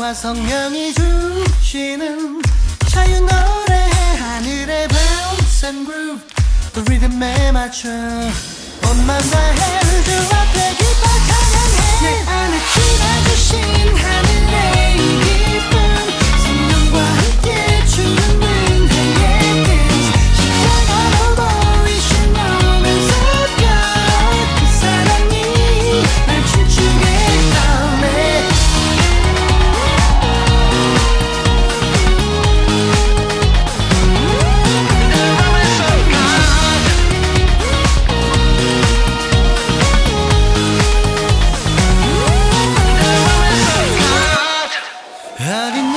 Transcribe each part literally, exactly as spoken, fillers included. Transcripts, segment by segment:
사랑과 성령이 주시는 자유 노래 하늘의 bounce and groove 그 리듬에 맞춰 온맘 다해 우주 앞에 기뻐 찬양해 내 안에 지나주신 하늘의 기쁨 성령과 함께 주는 은혜의 뜻 십자가로 보이신 moments of God 그 사랑이 날 춤추게 하네 어린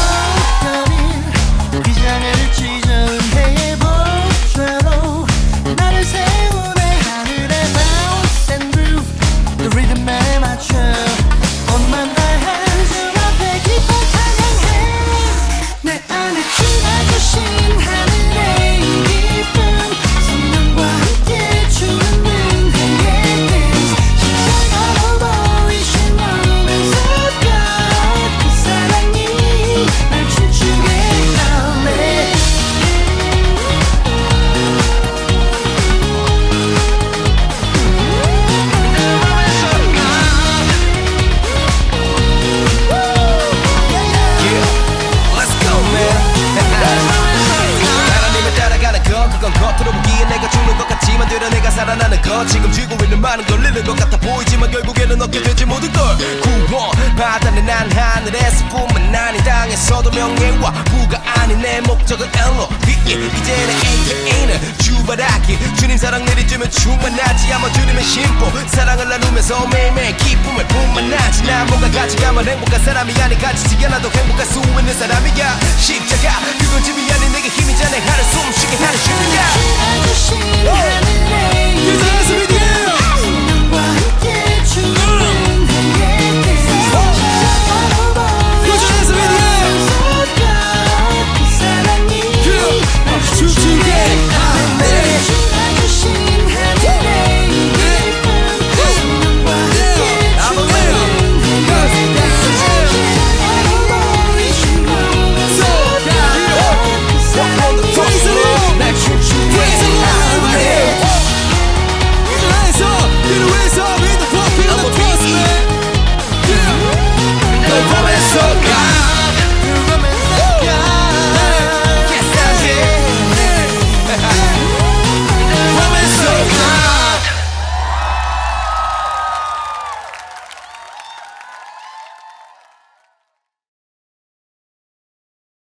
양복걸이 비장을 찢어은 해의 복좌로 나를 세우네 하늘의 bounce and groove 그 리듬에 맞춰 온맘 다해 주 앞에 기뻐 찬양해 내 안에 지나주신 하늘의 기쁨 성령과 함께 주는 은혜의 뜻 십자가로 보이신 moments of God 그 사랑이 날 춤추게 하네 Let's go, man. 하나님을 따라가는 거 그건 겉으로 보기엔 내가 죽는 것 같지만 되려 내가 살아나는 것 지금 쥐고 있는 많은 걸 잃는 것 같아 보이지만 결국에는 얻게 되지 모든 걸 구원 받아낸 난 하늘에서 뿐만 아니 땅에서도 명예와 부가 아닌 내 목적은 엘로비 이제는 에이케이는 주바라기 주님 사랑 내리쬐면 충만하지 아마 주님의 심보 사랑을 나누면서 매일매일 기쁨을 분만하지 난 뭔가 가져가면 행복한 사람이 아니 가지지 않아도 행복할 수 있는 사람이야 십자가 그건 짐이 아닌 내게 힘이자 내 하늘 숨쉬게 하는 십자가 지나주신 하늘의 그 사랑에서 믿어